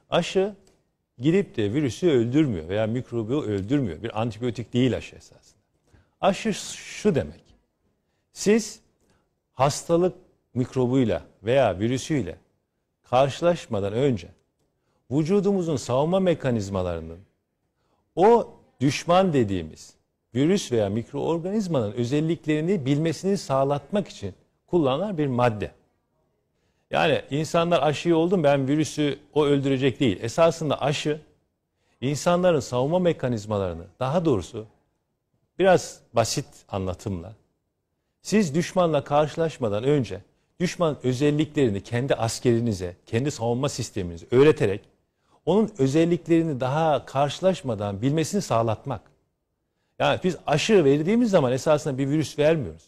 Aşı gidip de virüsü öldürmüyor veya mikrobu öldürmüyor. Bir antibiyotik değil aşı esasında. Aşı şu demek. Siz hastalık mikrobuyla veya virüsüyle karşılaşmadan önce vücudumuzun savunma mekanizmalarının o düşman dediğimiz virüs veya mikroorganizmanın özelliklerini bilmesini sağlatmak için kullanılan bir madde. Yani insanlar aşıyı oldum ben virüsü o öldürecek değil. Esasında aşı insanların savunma mekanizmalarını, daha doğrusu biraz basit anlatımla siz düşmanla karşılaşmadan önce düşman özelliklerini kendi askerinize, kendi savunma sisteminize öğreterek onun özelliklerini daha karşılaşmadan bilmesini sağlatmak. Yani biz aşı verdiğimiz zaman esasında bir virüs vermiyoruz.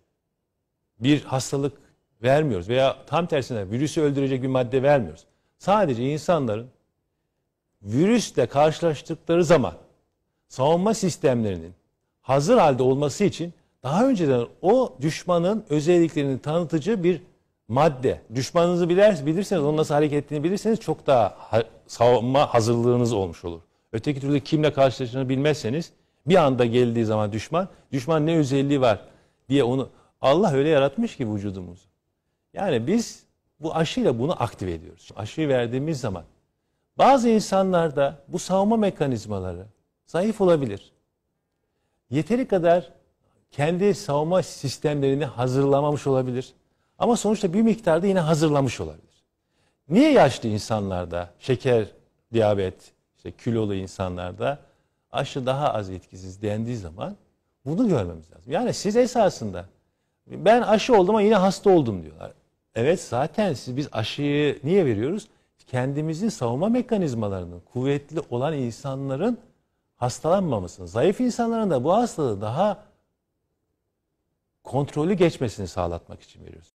Bir hastalık vermiyoruz veya tam tersine virüsü öldürecek bir madde vermiyoruz. Sadece insanların virüsle karşılaştıkları zaman savunma sistemlerinin hazır halde olması için daha önceden o düşmanın özelliklerini tanıtıcı bir madde. Düşmanınızı bilirseniz, onun nasıl hareket ettiğini bilirseniz çok daha savunma hazırlığınız olmuş olur. Öteki türlü kimle karşılaştığını bilmezseniz bir anda geldiği zaman düşman ne özelliği var diye onu Allah öyle yaratmış ki vücudumuzu. Yani biz bu aşıyla bunu aktive ediyoruz. Aşıyı verdiğimiz zaman bazı insanlarda bu savunma mekanizmaları zayıf olabilir. Yeteri kadar kendi savunma sistemlerini hazırlamamış olabilir. Ama sonuçta bir miktarda yine hazırlamış olabilir. Niye yaşlı insanlarda, şeker, diyabet, işte kilolu insanlarda aşı daha az etkisiz dendiği zaman bunu görmemiz lazım. Yani siz esasında ben aşı oldum ama yine hasta oldum diyorlar. Evet zaten biz aşıyı niye veriyoruz? Kendimizin savunma mekanizmalarının kuvvetli olan insanların hastalanmamasını, zayıf insanların da bu hastalığı daha kontrollü geçmesini sağlatmak için veriyoruz.